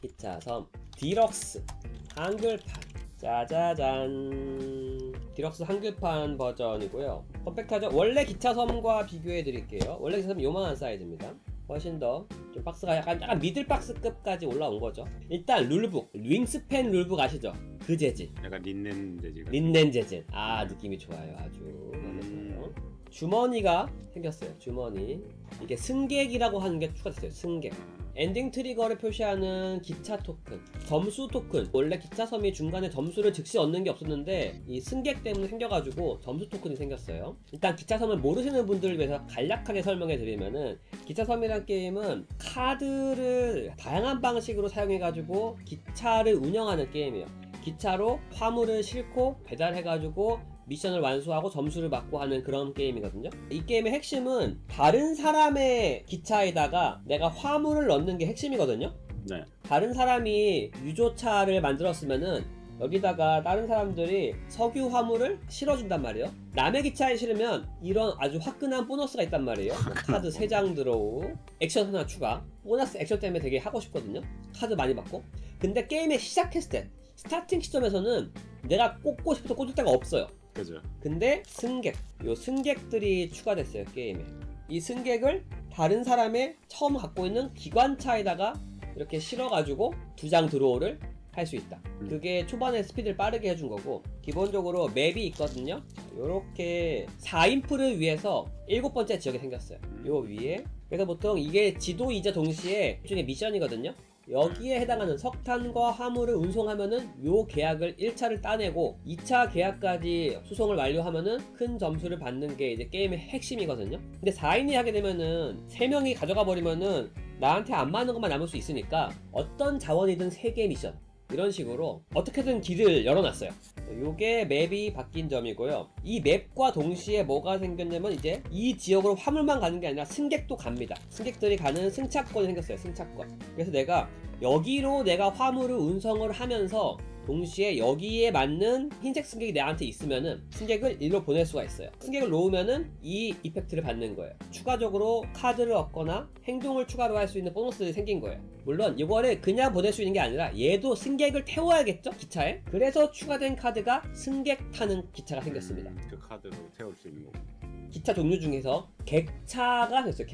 기차섬 디럭스 한글판 짜자잔. 디럭스 한글판 버전이고요. 컴팩트하죠? 원래 기차섬과 비교해 드릴게요. 원래 기차섬 요만한 사이즈입니다. 훨씬 더 좀 박스가 약간 미들 박스급까지 올라온 거죠. 일단 룰북, 윙스팬 룰북 아시죠? 그 재질. 약간 린넨 재질. 린넨 재질. 아, 느낌이 좋아요. 아주 마음에 들어요. 주머니가 생겼어요. 주머니. 이게 승객이라고 하는 게 추가됐어요. 승객. 엔딩 트리거를 표시하는 기차 토큰, 점수 토큰. 원래 기차섬이 중간에 점수를 즉시 얻는 게 없었는데 이 승객 때문에 생겨가지고 점수 토큰이 생겼어요. 일단 기차섬을 모르시는 분들을 위해서 간략하게 설명해 드리면은, 기차섬이란 게임은 카드를 다양한 방식으로 사용해가지고 기차를 운영하는 게임이에요. 기차로 화물을 싣고 배달해가지고 미션을 완수하고 점수를 받고 하는 그런 게임이거든요. 이 게임의 핵심은 다른 사람의 기차에다가 내가 화물을 넣는 게 핵심이거든요. 네. 다른 사람이 유조차를 만들었으면은 여기다가 다른 사람들이 석유 화물을 실어준단 말이에요. 남의 기차에 실으면 이런 아주 화끈한 보너스가 있단 말이에요. 카드 3장 들어오고 액션 하나 추가. 보너스 액션 때문에 되게 하고 싶거든요. 카드 많이 받고. 근데 게임에 시작했을 때 스타팅 시점에서는 내가 꽂고 싶어도 꽂을 데가 없어요. 그죠. 근데 승객, 요 승객들이 추가됐어요. 게임에. 이 승객을 다른 사람의 처음 갖고 있는 기관차에다가 이렇게 실어가지고 2장 드로우를 할 수 있다. 그게 초반에 스피드를 빠르게 해준 거고, 기본적으로 맵이 있거든요. 요렇게 4인프를 위해서 7번째 지역이 생겼어요. 요 위에. 그래서 보통 이게 지도이자 동시에 일종의 미션이거든요. 여기에 해당하는 석탄과 화물을 운송하면은 요 계약을 1차를 따내고 2차 계약까지 수송을 완료하면은 큰 점수를 받는 게 이제 게임의 핵심이거든요. 근데 4인이 하게 되면은 3명이 가져가 버리면은 나한테 안 맞는 것만 남을 수 있으니까 어떤 자원이든 3개 미션, 이런 식으로 어떻게든 길을 열어놨어요. 요게 맵이 바뀐 점이고요. 이 맵과 동시에 뭐가 생겼냐면, 이제 이 지역으로 화물만 가는 게 아니라 승객도 갑니다. 승객들이 가는 승차권이 생겼어요. 승차권. 그래서 내가 여기로 내가 화물을 운송을 하면서 동시에 여기에 맞는 흰색 승객이 내한테 있으면은 승객을 일로 보낼 수가 있어요. 승객을 놓으면은 이 이펙트를 받는 거예요. 추가적으로 카드를 얻거나 행동을 추가로 할 수 있는 보너스들이 생긴 거예요. 물론 이거를 그냥 보낼 수 있는 게 아니라 얘도 승객을 태워야겠죠? 기차에? 그래서 추가된 카드가 승객 타는 기차가 생겼습니다. 그 카드로 태울 수 있는 거고. 기차 종류 중에서 객차가 됐어요.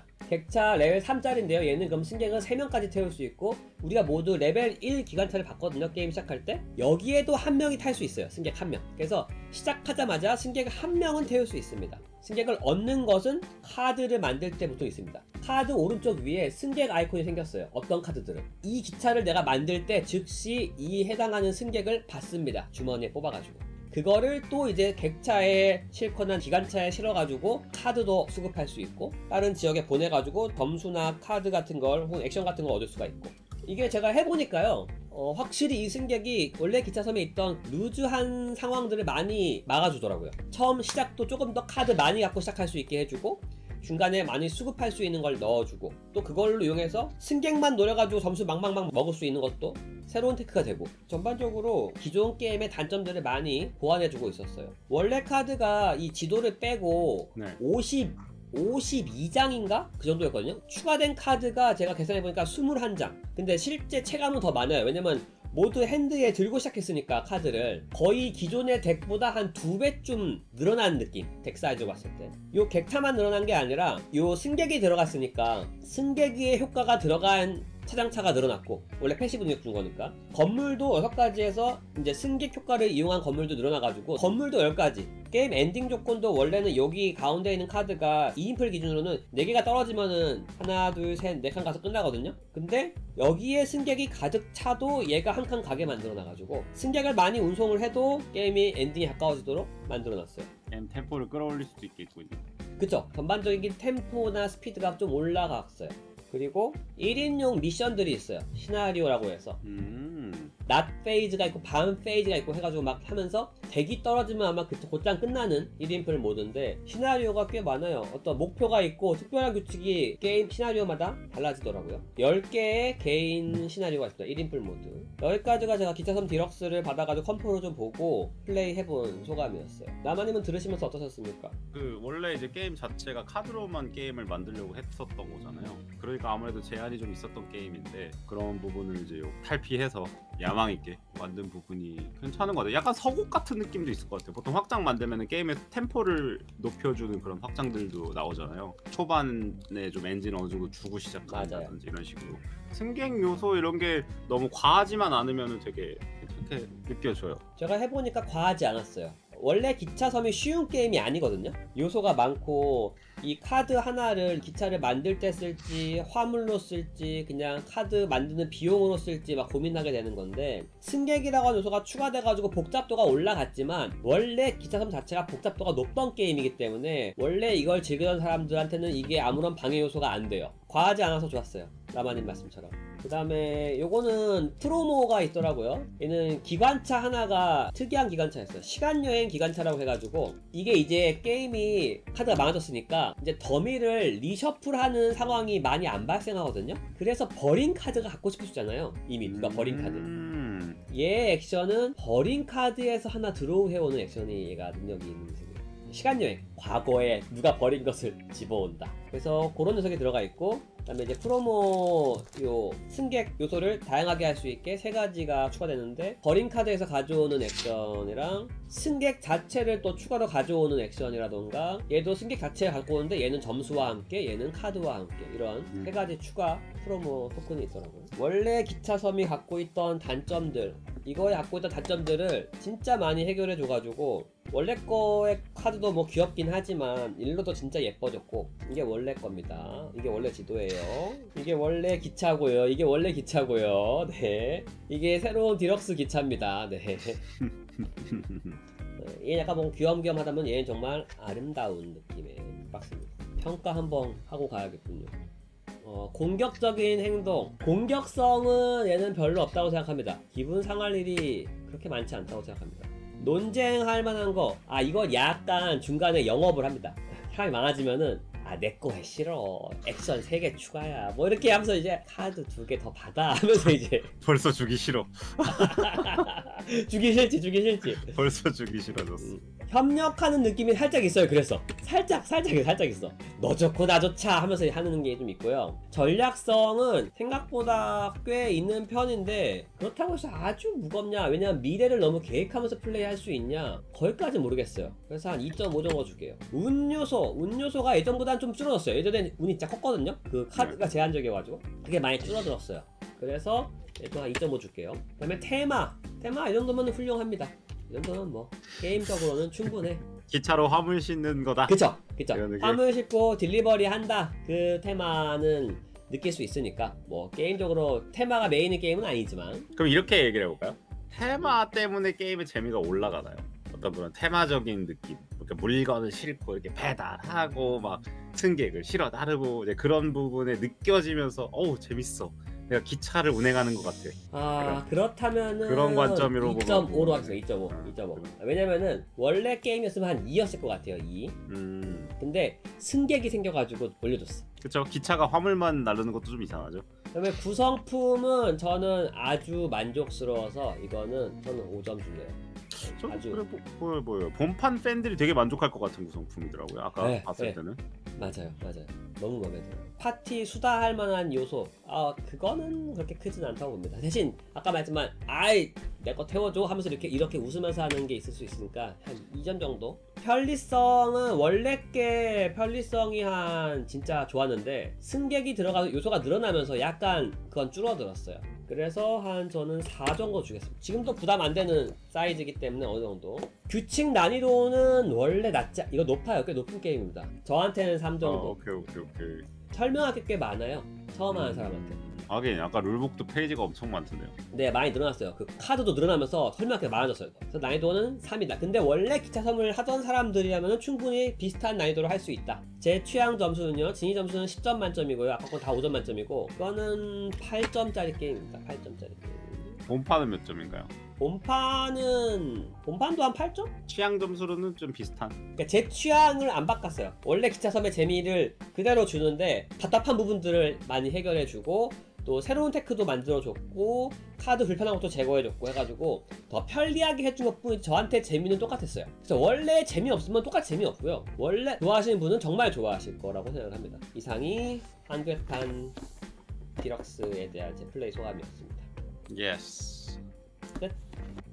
객차 레벨 3짜리인데요. 얘는 그럼 승객은 3명까지 태울 수 있고, 우리가 모두 레벨 1 기관차를 봤거든요. 게임 시작할 때. 여기에도 1명이 탈 수 있어요. 승객 1명. 그래서 시작하자마자 승객 1명은 태울 수 있습니다. 승객을 얻는 것은 카드를 만들 때 보통 있습니다. 카드 오른쪽 위에 승객 아이콘이 생겼어요. 어떤 카드들은. 이 기차를 내가 만들 때 즉시 이 해당하는 승객을 받습니다. 주머니에 뽑아가지고. 그거를 또 이제 객차에 싣거나 기관차에 실어가지고 카드도 수급할 수 있고, 다른 지역에 보내가지고 점수나 카드 같은 걸 혹은 액션 같은 걸 얻을 수가 있고. 이게 제가 해보니까요, 확실히 이 승객이 원래 기차섬에 있던 루즈한 상황들을 많이 막아주더라고요. 처음 시작도 조금 더 카드 많이 갖고 시작할 수 있게 해주고, 중간에 많이 수급할 수 있는 걸 넣어주고, 또 그걸로 이용해서 승객만 노려가지고 점수 막막막 먹을 수 있는 것도 새로운 테크가 되고, 전반적으로 기존 게임의 단점들을 많이 보완해주고 있었어요. 원래 카드가 이 지도를 빼고 네. 52장인가? 그 정도였거든요. 추가된 카드가 제가 계산해보니까 21장. 근데 실제 체감은 더 많아요. 왜냐면 모두 핸드에 들고 시작했으니까 카드를 거의 기존의 덱보다 한 2배쯤 늘어난 느낌. 덱 사이즈로 봤을 때. 요 객차만 늘어난 게 아니라 요 승객이 들어갔으니까 승객의 효과가 들어간 차장차가 늘어났고, 원래 패시브 능력 준 거니까. 건물도 6가지에서 이제 승객 효과를 이용한 건물도 늘어나가지고 건물도 10가지. 게임 엔딩 조건도 원래는 여기 가운데 있는 카드가 2인플 기준으로는 4개가 떨어지면은 하나 둘 셋 4칸 가서 끝나거든요. 근데 여기에 승객이 가득 차도 얘가 한 칸 가게 만들어놔가지고 승객을 많이 운송을 해도 게임이 엔딩에 가까워지도록 만들어놨어요. 게임 템포를 끌어올릴 수도 있겠군요. 그쵸. 전반적인 템포나 스피드가 좀 올라갔어요. 그리고 1인용 미션들이 있어요. 시나리오라고 해서 낫 페이즈가 있고 밤 페이즈가 있고 해가지고 막 하면서 100이 떨어지면 아마 그때 곧장 끝나는 1인플 모드인데 시나리오가 꽤 많아요. 어떤 목표가 있고 특별한 규칙이 게임 시나리오마다 달라지더라고요. 10개의 개인 시나리오가 있습니다. 1인플 모드. 여기까지가 제가 기차섬 디럭스를 받아가지고 컴프로 좀 보고 플레이 해본 소감이었어요. 나마님은 들으시면서 어떠셨습니까? 그 원래 이제 게임 자체가 카드로만 게임을 만들려고 했었던 거잖아요. 그러니까 아무래도 제한이 좀 있었던 게임인데 그런 부분을 이제 탈피해서 야망 있게 만든 부분이 괜찮은 것 같아요. 약간 서곡 같은 느낌도 있을 것 같아요. 보통 확장 만들면 게임의 템포를 높여주는 그런 확장들도 나오잖아요. 초반에 좀 엔진 어느 정도 주고 시작한다든지 이런 식으로. 승객 요소 이런 게 너무 과하지만 않으면 되게 괜찮게 느껴져요. 제가 해보니까 과하지 않았어요. 원래 기차섬이 쉬운 게임이 아니거든요. 요소가 많고 이 카드 하나를 기차를 만들 때 쓸지 화물로 쓸지 그냥 카드 만드는 비용으로 쓸지 막 고민하게 되는 건데 승객이라고 하는 요소가 추가돼 가지고 복잡도가 올라갔지만 원래 기차섬 자체가 복잡도가 높던 게임이기 때문에 원래 이걸 즐기던 사람들한테는 이게 아무런 방해 요소가 안 돼요. 과하지 않아서 좋았어요. 라마님 말씀처럼. 그 다음에 요거는 프로모가 있더라고요. 얘는 기관차 하나가 특이한 기관차였어요. 시간여행 기관차라고 해가지고 이게 이제 게임이 카드가 많아졌으니까 이제 더미를 리셔플하는 상황이 많이 안 발생하거든요. 그래서 버린 카드가 갖고 싶으시잖아요. 이미 누가 버린 카드. 얘 액션은 버린 카드에서 하나 드로우 해오는 액션이 얘가 능력이 있는 녀석이에요. 시간여행, 과거에 누가 버린 것을 집어온다. 그래서 그런 녀석이 들어가 있고 그 다음에 이제 프로모 요 승객 요소를 다양하게 할 수 있게 3가지가 추가되는데 버린 카드에서 가져오는 액션이랑 승객 자체를 또 추가로 가져오는 액션이라던가 얘도 승객 자체를 갖고 오는데 얘는 점수와 함께 얘는 카드와 함께 이런 3가지 추가 프로모 토큰이 있더라고요. 원래 기차섬이 갖고 있던 단점들 이거에 갖고 있던 단점들을 진짜 많이 해결해 줘가지고 원래 거의 카드도 뭐 귀엽긴 하지만 일로도 진짜 예뻐졌고 이게 원래 겁니다. 이게 원래 지도예요. 이게 원래 기차고요. 이게 원래 기차고요. 네. 이게 새로운 디럭스 기차입니다. 네. 얘 약간 뭐 귀염귀염하다면 얘는 정말 아름다운 느낌의 박스입니다. 평가 한번 하고 가야겠군요. 공격적인 행동 공격성은 얘는 별로 없다고 생각합니다. 기분 상할 일이 그렇게 많지 않다고 생각합니다. 논쟁할 만한 거 이거 약간 중간에 영업을 합니다. 사람이 많아지면은 내거 해 싫어 액션 3개 추가야 뭐 이렇게 하면서 이제 카드 2개 더 받아 하면서 이제 벌써 주기 싫어. 주기 싫지 벌써 주기 싫어졌어. 협력하는 느낌이 살짝 있어요. 그래서 살짝 있어. 너 좋고 나 좋자 하면서 하는 게 좀 있고요. 전략성은 생각보다 꽤 있는 편인데 그렇다고 해서 아주 무겁냐, 왜냐면 미래를 너무 계획하면서 플레이할 수 있냐, 거기까지 모르겠어요. 그래서 한 2.5 정도 줄게요. 운요소가 예전보다는 좀 줄어들었어요. 예전엔 운이 진짜 컸거든요. 그 카드가 제한적이어가지고 그게 많이 줄어들었어요. 그래서 얘도 한 2.5 줄게요. 그 다음에 테마 이 정도면 훌륭합니다. 이 정도는 뭐 게임적으로는 충분해. 기차로 화물 싣는 거다. 그쵸. 화물 싣고 딜리버리 한다. 그 테마는 느낄 수 있으니까 뭐 게임적으로 테마가 메인의 게임은 아니지만. 그럼 이렇게 얘기를 해볼까요? 테마 때문에 게임의 재미가 올라가나요? 어떤 그런 테마적인 느낌, 그러니까 물건을 싣고 이렇게 배달하고 막 승객을 실어 나르고 이제 그런 부분에 느껴지면서 어우 재밌어, 내가 기차를 운행하는 것 같아. 그렇다면은 그런 관점으로 2.5로 하겠습니다. 2.5. 왜냐면은 원래 게임이었으면 한 2였을 것 같아요. 2. 근데 승객이 생겨가지고 올려줬어. 그쵸. 기차가 화물만 나르는 것도 좀 이상하죠. 그다음에 구성품은 저는 아주 만족스러워서 이거는 저는 5점 줄래요. 아주 그래 보여요. 본판 팬들이 되게 만족할 것 같은 구성품이더라고요. 아까 봤을 때는. 맞아요. 너무 마음에 들어요. 파티 수다할 만한 요소 그거는 그렇게 크진 않다고 봅니다. 대신 아까 말했지만 내 거 태워줘 하면서 이렇게 웃으면서 하는 게 있을 수 있으니까 한 2점 정도. 편리성은 원래 게 편리성이 한 진짜 좋았는데 승객이 들어가서 요소가 늘어나면서 약간 그건 줄어들었어요. 그래서 한 저는 4 정도 주겠습니다. 지금도 부담 안 되는 사이즈이기 때문에 어느 정도. 규칙 난이도는 원래 이거 높아요. 꽤 높은 게임입니다. 저한테는 3 정도. 오케이. 설명할 게 꽤 많아요. 처음 하는 사람한테. 하긴 아까 룰북도 페이지가 엄청 많던데요. 네, 많이 늘어났어요. 그 카드도 늘어나면서 설명할 게 많아졌어요. 그래서 난이도는 3이다. 근데 원래 기차섬을 하던 사람들이라면 충분히 비슷한 난이도로 할 수 있다. 제 취향 점수는요, 진이 점수는 10점 만점이고요. 아까 건 다 5점 만점이고, 이거는 8점짜리 게임입니다. 8점짜리 게임. 본판은 몇 점인가요? 본판도 한 8점? 취향 점수로는 좀 비슷한. 그러니까 제 취향을 안 바꿨어요. 원래 기차 섬의 재미를 그대로 주는데 답답한 부분들을 많이 해결해주고 또 새로운 테크도 만들어줬고 카드 불편한 것도 제거해줬고 해가지고 더 편리하게 해준 것뿐이지 저한테 재미는 똑같았어요. 그래서 원래 재미없으면 똑같이 재미없고요. 원래 좋아하시는 분은 정말 좋아하실 거라고 생각을 합니다. 이상이 한글판 디럭스에 대한 제 플레이 소감이었습니다. 예스. 끝.